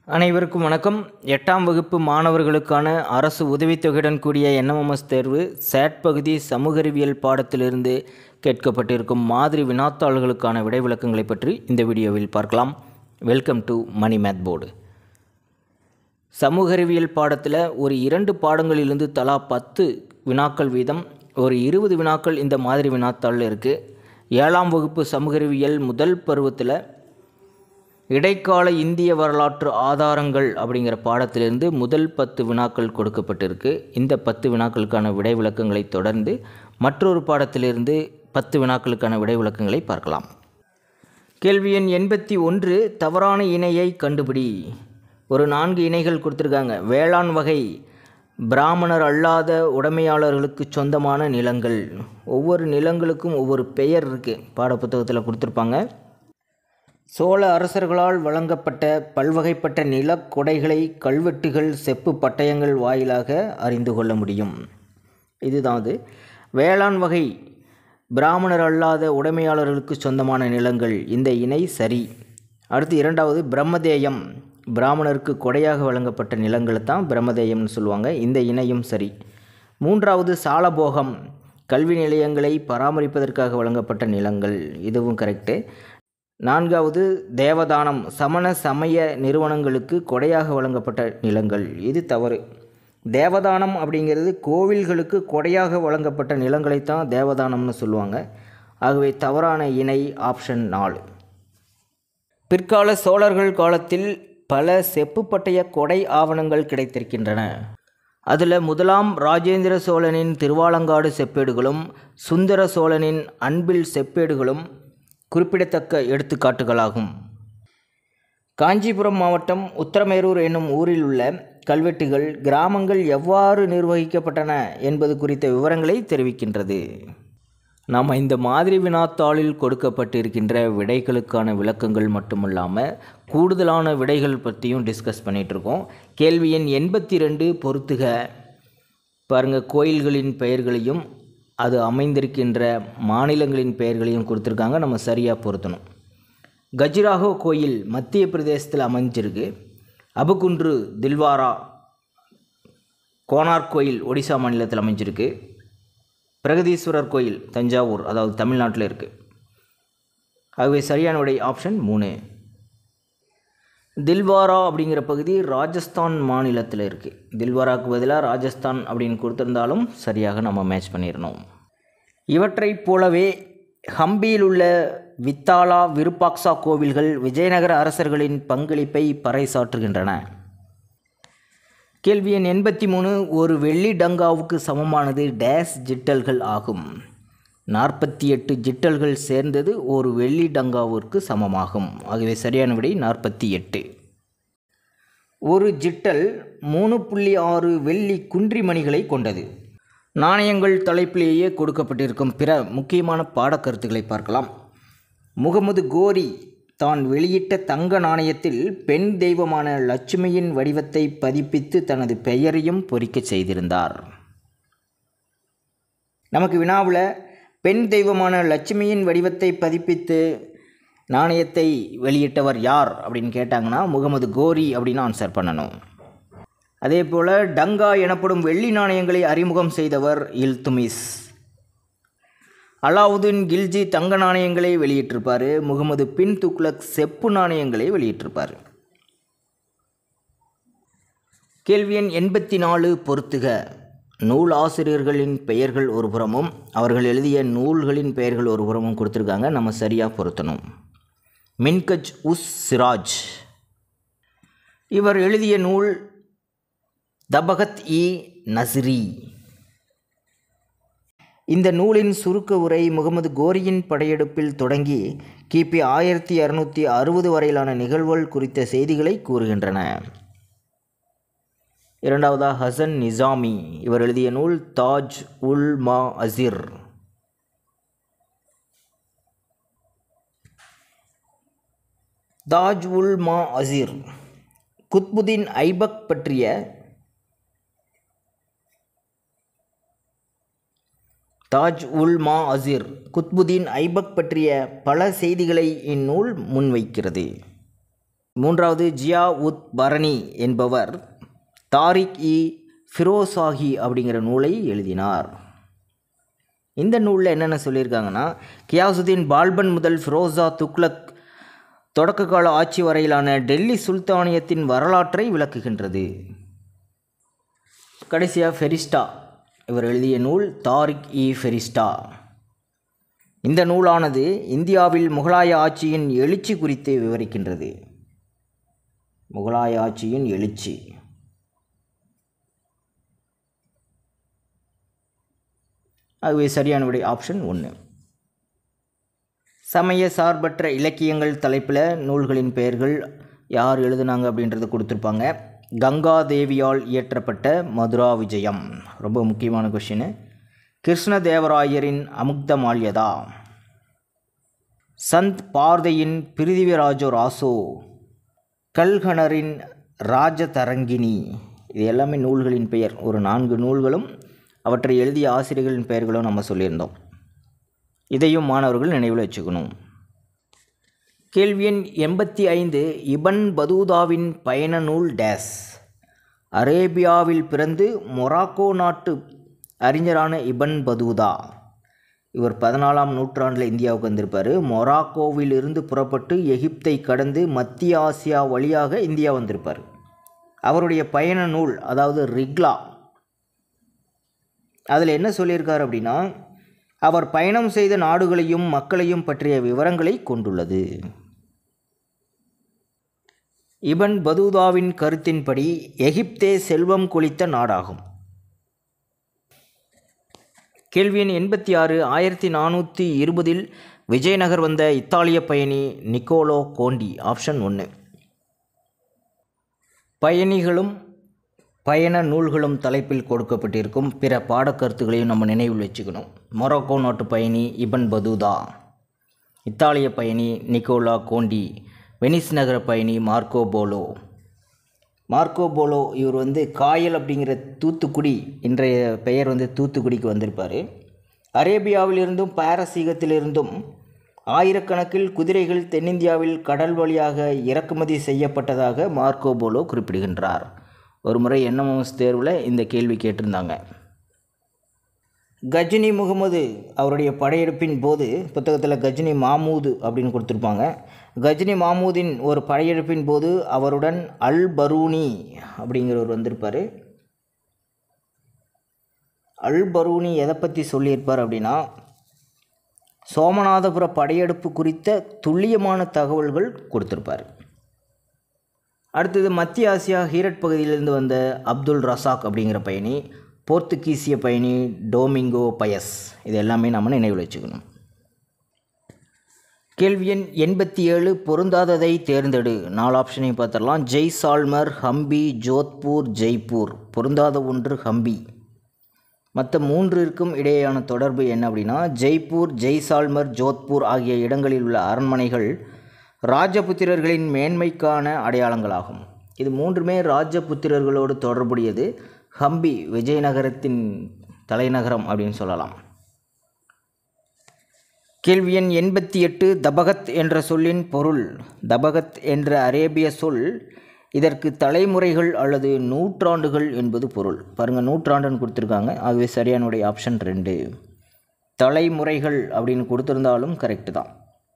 அனைவருக்கும் வணக்கம். 8ஆம் வகுப்பு மாணவர்களுக்கான அரசு உதவித்தொகையுடன் கூடிய NMMS தேர்வு சேட் பகுதி சமூக அறிவியல் பாடத்திலிருந்து கேட்கப்பட்டிருக்கும் மாதிரி வினாத்தாள்களுக்கான விடை விளக்கங்களை பற்றி இந்த வீடியோவில் பார்க்கலாம். Welcome to Mani math board. சமூக அறிவியல் பாடத்தில் ஒரு 2 பாடங்களிலிருந்து தலா 10 வினாக்கள் வீதம் ஒரு 20 வினாக்கள் இந்த மாதிரி வினாத்தாளில் இருக்குது. 7ஆம் வகுப்பு சமூக அறிவியல் முதல் பருவத்தில் இடைக்கால இந்திய வரலாற்று ஆதாரங்கள் அப்படிங்கிற பாடத்திலிருந்து முதல் 10 வினாக்கள் கொடுக்கப்பட்டிருக்கு. இந்த 10 வினாக்களுக்கான விடை விளக்கங்களை தொடர்ந்து மற்றொரு பாடத்திலிருந்து 10 வினாக்களுக்கான விடை விளக்கங்களை பார்க்கலாம். கேள்வி எண் 81, தவறான இணையை கண்டுபிடி. ஒரு 4 இணைகள் கொடுத்துருக்காங்க. வேளாண் வகை பிராமணர் அல்லாத உடைமையாளர்களுக்கு சொந்தமான நிலங்கள். ஒவ்வொரு நிலங்களுக்கும் ஒவ்வொரு பெயர் இருக்குது, பாடப்புத்தகத்தில் கொடுத்துருப்பாங்க. சோழ அரசர்களால் வழங்கப்பட்ட பல்வகைப்பட்ட நிலக்கொடைகளை கல்வெட்டுகள் செப்பு பட்டயங்கள் வாயிலாக அறிந்து கொள்ள முடியும். இதுதான் அது. வேளாண் வகை பிராமணர் அல்லாத உடைமையாளர்களுக்கு சொந்தமான நிலங்கள், இந்த இணை சரி. அடுத்து 2வது பிரம்மதேயம், பிராமணருக்கு கொடையாக வழங்கப்பட்ட நிலங்களை தான் பிரம்மதேயம்னு சொல்லுவாங்க, இந்த இணையும் சரி. 3வது சாலபோகம், கல்வி நிலையங்களை பராமரிப்பதற்காக வழங்கப்பட்ட நிலங்கள், இதுவும் கரெக்டு. 4வது தேவதானம், சமண சமய நிறுவனங்களுக்கு கொடையாக வழங்கப்பட்ட நிலங்கள், இது தவறு. தேவதானம் அப்படிங்கிறது கோவில்களுக்கு கொடையாக வழங்கப்பட்ட நிலங்களைத்தான் தேவதானம்னு சொல்லுவாங்க. ஆகவே தவறான இணை ஆப்ஷன் 4. பிற்கால சோழர்கள் காலத்தில் பல செப்பு பட்டய கொடை ஆவணங்கள் கிடைத்திருக்கின்றன. அதில் முதலாம் ராஜேந்திர சோழனின் திருவாலங்காடு செப்பேடுகளும் சுந்தர சோழனின் அன்பில் செப்பேடுகளும் குறிப்பிடத்தக்க எடுத்துக்காட்டுகளாகும். காஞ்சிபுரம் மாவட்டம் உத்தரமேரூர் என்னும் ஊரில் உள்ள கல்வெட்டுகள் கிராமங்கள் எவ்வாறு நிர்வகிக்கப்பட்டன என்பது குறித்த விவரங்களை தெரிவிக்கின்றது. நாம் இந்த மாதிரி வினாத்தாளில் கொடுக்கப்பட்டிருக்கின்ற விடைகளுக்கான விளக்கங்கள் மட்டுமல்லாமல் கூடுதலான விடைகள் பற்றியும் டிஸ்கஸ் பண்ணிகிட்ருக்கோம். கேள்வி எண் 82, பொறுத்துக. பாருங்கள், கோயில்களின் பெயர்களையும் அது அமைந்திருக்கின்ற மாநிலங்களின் பெயர்களையும் கொடுத்துருக்காங்க, நம்ம சரியாக பொருத்தணும். கஜுராஹோ கோயில் மத்திய பிரதேசத்தில் அமைஞ்சிருக்கு. அபுகுன்று தில்வாரா கோனார்க் கோயில் ஒடிசா மாநிலத்தில் அமைஞ்சிருக்கு. பிரகதீஸ்வரர் கோயில் தஞ்சாவூர், அதாவது தமிழ்நாட்டில் இருக்குது. ஆகவே சரியான விடை ஆப்ஷன் 3. தில்வாரா அப்படிங்கிற பகுதி ராஜஸ்தான் மாநிலத்தில் இருக்குது. தில்வாராவுக்கு பதிலாக ராஜஸ்தான் அப்படின்னு கொடுத்துருந்தாலும் சரியாக நம்ம மேட்ச் பண்ணிடணும். இவற்றைப் போலவே ஹம்பியில் உள்ள வித்தாலா விருப்பாக்சா கோவில்கள் விஜயநகர அரசர்களின் பங்களிப்பை பறைசாற்றுகின்றன. கேள்வி எண் 83, ஒரு வெள்ளி டங்காவுக்கு சமமானது டேஸ் ஜிட்டல்கள் ஆகும். 48 ஜிட்டல்கள் சேர்ந்தது ஒரு வெள்ளி டங்காவிற்கு சமமாகும். ஆகவே சரியான விடை 48. ஒரு ஜிட்டல் 3.6 வெள்ளி குன்றிமணிகளை கொண்டது. நாணயங்கள் தலைப்பிலேயே கொடுக்கப்பட்டிருக்கும் பிற முக்கியமான பாடக்கருத்துக்களை பார்க்கலாம். முகமது கோரி தான் வெளியிட்ட தங்க நாணயத்தில் பெண் தெய்வமான லட்சுமியின் வடிவத்தை பதிப்பித்து தனது பெயரையும் பொறிக்க செய்திருந்தார். நமக்கு வினாவில் பெண் தெய்வமான லட்சுமியின் வடிவத்தை பதிப்பித்து நாணயத்தை வெளியிட்டவர் யார் அப்படின்னு கேட்டாங்கன்னா முகமது கோரி அப்படின்னு ஆன்சர் பண்ணணும். அதே போல் டங்கா எனப்படும் வெள்ளி நாணயங்களை அறிமுகம் செய்தவர் இல்துமிஸ். அலாவுதீன் கில்ஜி தங்க நாணயங்களை வெளியிட்டிருப்பார். முகமது பின் துக்ளக் செப்பு நாணயங்களை வெளியிட்டிருப்பார். கேள்வி எண் 84, பொறுத்துக. நூல் ஆசிரியர்களின் பெயர்கள் ஒரு புறமும் அவர்கள் எழுதிய நூல்களின் பெயர்கள் ஒரு புறமும் கொடுத்துருக்காங்க, நம்ம சரியாக பொருத்தணும். மின்கஜ் உஸ் சிராஜ், இவர் எழுதிய நூல் தபகத் இ நஸ்ரி. இந்த நூலின் சுருக்க உரை முகமது கோரியின் படையெடுப்பில் தொடங்கி கிபி 1260 வரையிலான நிகழ்வுகள் குறித்த செய்திகளை கூறுகின்றன. 2வது ஹசன் நிசாமி, இவர் எழுதிய நூல் தாஜ் உல் மா அசிர். தாஜ் உல் மா அசிர் குத்புதீன் ஐபக் பற்றிய குத்புதீன் ஐபக் பற்றிய பல செய்திகளை இந்நூல் முன்வைக்கிறது. மூன்றாவது ஜியா உத் பரணி என்பவர் தாரிக் இ ஃபிரோசாகி அப்படிங்கிற நூலை எழுதினார். இந்த நூலில் என்னென்ன சொல்லியிருக்காங்கன்னா, கியாசுதீன் பால்பன் முதல் ஃபிரோசா துக்ளக் தொடக்க கால ஆட்சி வரையிலான டெல்லி சுல்தானியத்தின் வரலாற்றை விளக்குகின்றது. கடைசியாக ஃபெரிஸ்டா இவர் எழுதிய நூல் தாரிக் இ ஃபெரிஸ்டா. இந்த நூலானது இந்தியாவில் முகலாய ஆட்சியின் எழுச்சி குறித்து விவரிக்கின்றது. முகலாய ஆட்சியின் எழுச்சி. ஆகவே சரியான விடை ஆப்ஷன் 1. சமய சார்பற்ற இலக்கியங்கள் தலைப்பில் நூல்களின் பெயர்கள் யார் எழுதுனாங்க அப்படின்றத கொடுத்துருப்பாங்க. கங்காதேவியால் இயற்றப்பட்ட மதுரா விஜயம் ரொம்ப முக்கியமான கொஷின். கிருஷ்ணதேவராயரின் அமுக்தமால்யதா, சந்த் பார்தையின் பிருதிவிராஜோ ராசோ, கல்கனரின் ராஜதரங்கினி. இது எல்லாமே நூல்களின் பெயர். ஒரு 4 நூல்களும் அவற்றை எழுதிய ஆசிரியர்களின் பெயர்களும் நம்ம சொல்லியிருந்தோம். இதையும் மாணவர்கள் நினைவில் வச்சுக்கணும். கேள்வி எண் 85. இபன் பதூதாவின் பயண நூல் டேஸ். அரேபியாவில் பிறந்து மொராக்கோ நாட்டு அறிஞரான இபன் பதூதா இவர் 14ஆம் நூற்றாண்டில் இந்தியாவுக்கு வந்திருப்பார். மொராக்கோவில் இருந்து புறப்பட்டு எகிப்தை கடந்து மத்திய ஆசியா வழியாக இந்தியா வந்திருப்பார். அவருடைய பயண நூல் அதாவது ரிக்லா, அதில் என்ன சொல்லியிருக்கார் அப்படின்னா, அவர் பயணம் செய்த நாடுகளையும் மக்களையும் பற்றிய விவரங்களை கொண்டுள்ளது. இபன் பதூதாவின் கருத்தின்படி எகிப்தே செல்வம் கொளித்த நாடாகும். கேள்வி எண் 86. 1420 விஜயநகர் வந்த இத்தாலிய பயணி நிக்கோலோ கோண்டி. ஆப்ஷன் 1. பயணிகளும் பயண நூல்களும் தலைப்பில் கொடுக்கப்பட்டிருக்கும் பிற பாடக்கருத்துகளையும் நம்ம நினைவில் வச்சுக்கணும். மொராக்கோ நாட்டு பயணி இபன் பதூதா, இத்தாலிய பயணி நிக்கோலா கோண்டி, வெனிஸ் நகர பயணி மார்க்கோ போலோ. மார்க்கோ போலோ இவர் காயல் அப்படிங்கிற தூத்துக்குடி, இன்றைய பெயர் தூத்துக்குடிக்கு வந்திருப்பார். அரேபியாவிலிருந்தும் பாரசீகத்திலிருந்தும் ஆயிரக்கணக்கில் குதிரைகள் தென்னிந்தியாவில் கடல் வழியாக இறக்குமதி செய்யப்பட்டதாக மார்க்கோ போலோ குறிப்பிடுகின்றார். ஒரு முறை NMMS தேர்வில் இந்த கேள்வி கேட்டிருந்தாங்க. கஜினி முகமது அவருடைய படையெடுப்பின் போது, புத்தகத்தில் கஜினி மாமூது அப்படின்னு கொடுத்துருப்பாங்க. கஜினி மாமூதின் ஒரு படையெடுப்பின் போது அவருடன் அல் பரூனி அப்படிங்கிறவர் வந்திருப்பார். அல் பரூனி எதை பற்றி சொல்லியிருப்பார் அப்படின்னா, சோமநாதபுர படையெடுப்பு குறித்த துல்லியமான தகவல்கள் கொடுத்துருப்பார். அடுத்தது மத்திய ஆசியா ஹீரட் பகுதியிலிருந்து வந்த அப்துல் ரசாக் அப்படிங்கிற பயணி, போர்த்துகீசிய பயணி டோமிங்கோ பயஸ். இது எல்லாமே நம்ம நினைவில் வச்சுக்கணும். கேள்வி எண் 87. பொருந்தாததை தேர்ந்தெடு. 4 ஆப்ஷனையும் பார்த்துடலாம். ஜெய்சால்மர், ஹம்பி, ஜோத்பூர், ஜெய்ப்பூர். பொருந்தாத ஒன்று ஹம்பி. மற்ற 3ற்கும் இடையேயான தொடர்பு என்ன அப்படின்னா, ஜெய்ப்பூர், ஜெய்சால்மர், ஜோத்பூர் ஆகிய இடங்களில் உள்ள அரண்மனைகள் ராஜபுத்திரர்களின் மேன்மைக்கான அடையாளங்களாகும். இது 3மே ராஜபுத்திரர்களோடு தொடர்புடையது. ஹம்பி விஜயநகரத்தின் தலைநகரம் அப்படின்னு சொல்லலாம். கேள்வி எண் 88. தபகத் என்ற சொல்லின் பொருள். தபகத் என்ற அரேபிய சொல், இதற்கு தலைமுறைகள் அல்லது நூற்றாண்டுகள் என்பது பொருள். பாருங்கள், நூற்றாண்டுன்னு கொடுத்துருக்காங்க. ஆகவே சரியானுடைய ஆப்ஷன் 2. தலைமுறைகள் அப்படின்னு கொடுத்துருந்தாலும் கரெக்டு தான்.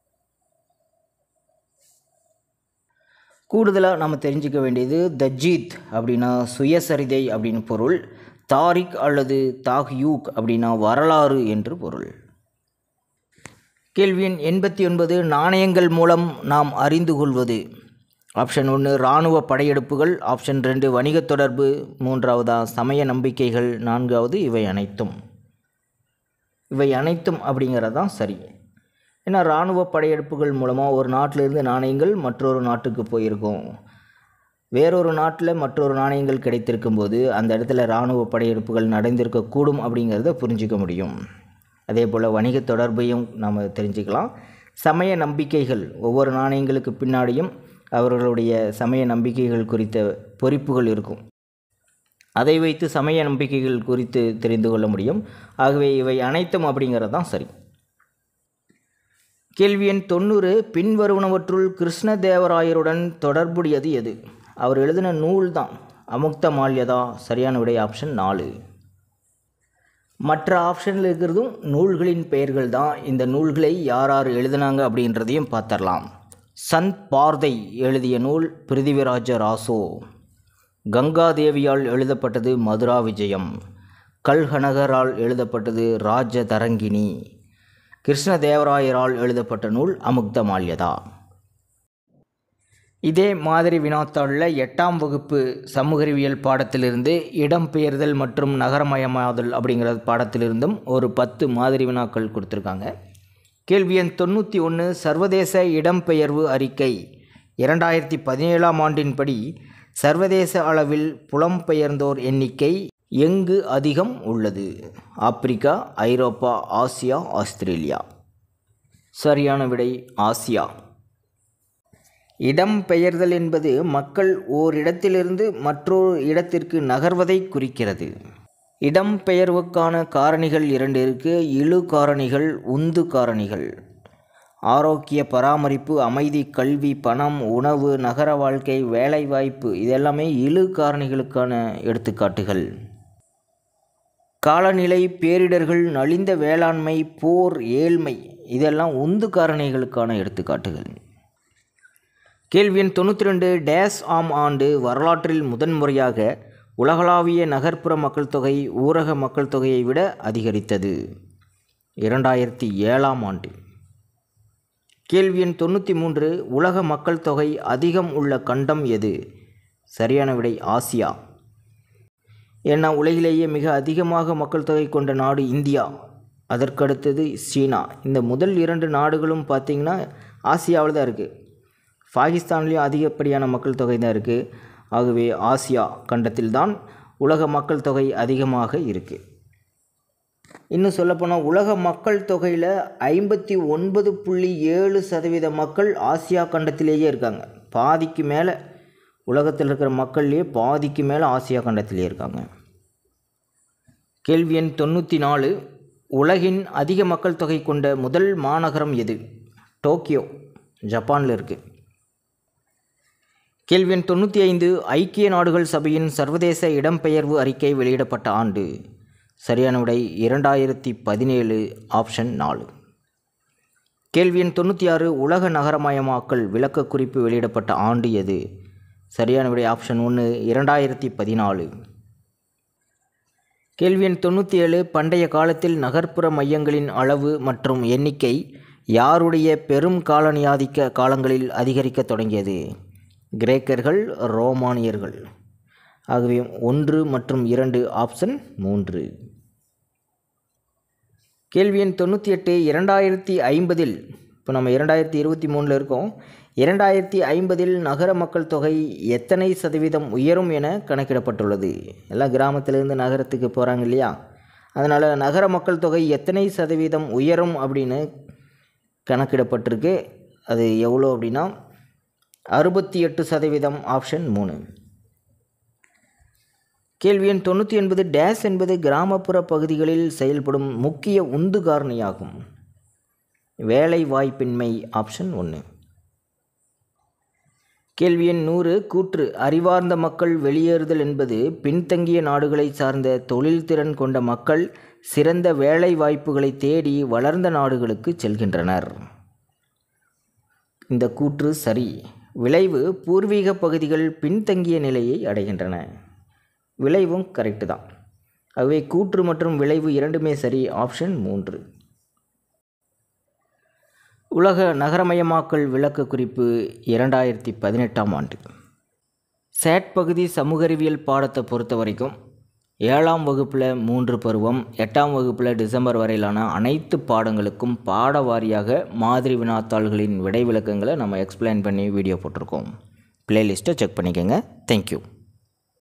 கூடுதலாக நம்ம தெரிஞ்சுக்க வேண்டியது, தஜீத் அப்படின்னா சுயசரிதை அப்படின்னு பொருள். தாரிக் அல்லது தாஹ்யூக் அப்படின்னா வரலாறு என்று பொருள். கேள்வி எண் 89. நாணயங்கள் மூலம் நாம் அறிந்து கொள்வது. ஆப்ஷன் 1 இராணுவ படையெடுப்புகள், ஆப்ஷன் 2 வணிகத் தொடர்பு, 3வதா சமய நம்பிக்கைகள், 4வது இவை அனைத்தும். இவை அனைத்தும் அப்படிங்கிறது தான் சரி. ஏன்னா இராணுவ படையெடுப்புகள் மூலமாக ஒரு நாட்டிலிருந்து நாணயங்கள் மற்றொரு நாட்டுக்கு போயிருக்கும். வேறொரு நாட்டில் மற்றொரு நாணயங்கள் கிடைத்திருக்கும் போது அந்த இடத்துல இராணுவ படையெடுப்புகள் நடந்திருக்கக்கூடும் அப்படிங்கிறத புரிஞ்சிக்க முடியும். அதே போல் வணிக தொடர்பையும் நாம் தெரிஞ்சுக்கலாம். சமய நம்பிக்கைகள், ஒவ்வொரு நாணயங்களுக்கு பின்னாடியும் அவர்களுடைய சமய நம்பிக்கைகள் குறித்த பொறிப்புகள் இருக்கும். அதை வைத்து சமய நம்பிக்கைகள் குறித்து தெரிந்து கொள்ள முடியும். ஆகவே இவை அனைத்தும் அப்படிங்கிறது தான் சரி. கேள்வி எண் 90. பின்வருவனவற்றுள் கிருஷ்ணதேவராயருடன் தொடர்புடையது எது? அவர் எழுதின நூல் தான் அமுக்த மால்யதா. சரியான விடை ஆப்ஷன் 4. மற்ற ஆப்ஷனில் இருக்கிறதும் நூல்களின் பெயர்கள் தான். இந்த நூல்களை யார் யார் எழுதினாங்க அப்படின்றதையும் பார்த்துடலாம். சந்த் பார்தை எழுதிய நூல் பிருதிவிராஜ ராசோ. கங்காதேவியால் எழுதப்பட்டது மதுரா விஜயம். கல்ஹனகரால் எழுதப்பட்டது ராஜதரங்கிணி. கிருஷ்ணதேவராயரால் எழுதப்பட்ட நூல் அமுக்த மால்யதா. இதே மாதிரி வினாத்தாளில் 8ஆம் வகுப்பு சமூக அறிவியல் பாடத்திலிருந்து இடம்பெயர்தல் மற்றும் நகரமயமாதல் அப்படிங்கிற பாடத்திலிருந்தும் ஒரு 10 மாதிரி வினாக்கள் கொடுத்துருக்காங்க. கேள்வி எண் 91. சர்வதேச இடம்பெயர்வு அறிக்கை 2017ஆம் ஆண்டின்படி சர்வதேச அளவில் புலம்பெயர்ந்தோர் எண்ணிக்கை எங்கு அதிகம் உள்ளது? Africa, Europe, Asia, Australia. சரியான விடை ஆசியா. இடம்பெயர்தல் என்பது மக்கள் ஓரிடத்திலிருந்து மற்றொரு இடத்திற்கு நகர்வதை குறிக்கிறது. இடம்பெயர்வுக்கான காரணிகள் 2 இருக்குது. இழு காரணிகள், உந்து காரணிகள். ஆரோக்கிய பராமரிப்பு, அமைதி, கல்வி, பணம், உணவு, நகர வாழ்க்கை, வேலைவாய்ப்பு இதெல்லாமே இழு காரணிகளுக்கான எடுத்துக்காட்டுகள். காலநிலை, பேரிடர்கள், நலிந்த வேளாண்மை, போர், ஏழ்மை இதெல்லாம் உந்து காரணிகளுக்கான எடுத்துக்காட்டுகள். கேள்வி எண் 92. டேஸ் ஆம் ஆண்டு வரலாற்றில் முதன்முறையாக உலகளாவிய நகர்ப்புற மக்கள் தொகை ஊரக மக்கள் தொகையை விட அதிகரித்தது? 2007ஆம் ஆண்டு. கேள்வி எண் 93. உலக மக்கள் தொகை அதிகம் உள்ள கண்டம் எது? சரியான விடை ஆசியா. ஏன்னா உலகிலேயே மிக அதிகமாக மக்கள் தொகை கொண்ட நாடு இந்தியா, அதற்கடுத்தது சீனா. இந்த முதல் 2 நாடுகளும் பார்த்திங்கன்னா ஆசியாவில் தான் இருக்குது. பாகிஸ்தான்லேயும் அதிகப்படியான மக்கள் தொகை தான் இருக்குது. ஆகவே ஆசியா கண்டத்தில்தான் உலக மக்கள் தொகை அதிகமாக இருக்குது. இன்னும் சொல்லப்போனால் உலக மக்கள் தொகையில் 59.7% மக்கள் ஆசியா கண்டத்திலேயே இருக்காங்க. பாதிக்கு மேலே உலகத்தில் இருக்கிற மக்கள்லேயே பாதிக்கு மேலே ஆசியா கண்டத்திலே இருக்காங்க. கேள்வி எண் 94. உலகின் அதிக மக்கள் தொகை கொண்ட முதல் மாநகரம் எது? டோக்கியோ, ஜப்பானில் இருக்குது. கேள்வி எண் 95. ஐக்கிய நாடுகள் சபையின் சர்வதேச இடம்பெயர்வு அறிக்கை வெளியிடப்பட்ட ஆண்டு? சரியான விடை 2017 ஆப்ஷன் 4. கேள்வி எண் 96. உலக நகரமயமாக்கல் விளக்கக்குறிப்பு வெளியிடப்பட்ட ஆண்டு எது? சரியான விடை ஆப்ஷன் 1 2014. கேள்வி எண் 97. பண்டைய காலத்தில் நகர்ப்புற மையங்களின் அளவு மற்றும் எண்ணிக்கை யாருடைய பெரும் காலனியாதிக்க காலங்களில் அதிகரிக்க தொடங்கியது? கிரேக்கர்கள், ரோமானியர்கள். ஆகவே 1 மற்றும் 2 ஆப்ஷன் 3. கேள்வி எண் 98. 2050 இப்போ நம்ம 2023 இருக்கோம். 2050 நகர மக்கள் தொகை எத்தனை சதவீதம் உயரும் என கணக்கிடப்பட்டுள்ளது? எல்லாம் கிராமத்திலேருந்து நகரத்துக்கு போகிறாங்க இல்லையா, அதனால் நகர மக்கள் தொகை எத்தனை சதவீதம் உயரும் அப்படின்னு கணக்கிடப்பட்டிருக்கு. அது எவ்வளோ அப்படின்னா 68% ஆப்ஷன் 3. கேள்வி எண் 99. டேஸ் என்பது கிராமப்புற பகுதிகளில் செயல்படும் முக்கிய உந்து காரணியாகும்? வேலை வாய்ப்பின்மை ஆப்ஷன் 1. கேள்வி எண் 100. கூற்று அறிவார்ந்த மக்கள் வெளியேறுதல் என்பது பின்தங்கிய நாடுகளை சார்ந்த தொழில்திறன் கொண்ட மக்கள் சிறந்த வேலை வாய்ப்புகளை தேடி வளர்ந்த நாடுகளுக்கு செல்கின்றனர். இந்த கூற்று சரி. விளைவு பூர்வீக பகுதிகள் பின்தங்கிய நிலையை அடைகின்றன. விளைவும் கரெக்டு தான். ஆகவே கூற்று மற்றும் விளைவு இரண்டுமே சரி. ஆப்ஷன் 3. உலக நகரமயமாக்கல் விளக்க குறிப்பு 2018ஆம் ஆண்டு. சேட் பகுதி சமூக அறிவியல் பாடத்தை பொறுத்த வரைக்கும் 7ஆம் வகுப்பில் 3 பருவம், 8ஆம் வகுப்பில் டிசம்பர் வரையிலான அனைத்து பாடங்களுக்கும் பாட வாரியாக மாதிரி வினாத்தாள்களின் விடை விளக்கங்களை நம்ம எக்ஸ்பிளைன் பண்ணி வீடியோ போட்டிருக்கோம். பிளேலிஸ்ட்டை செக் பண்ணிக்கோங்க. தேங்க்யூ.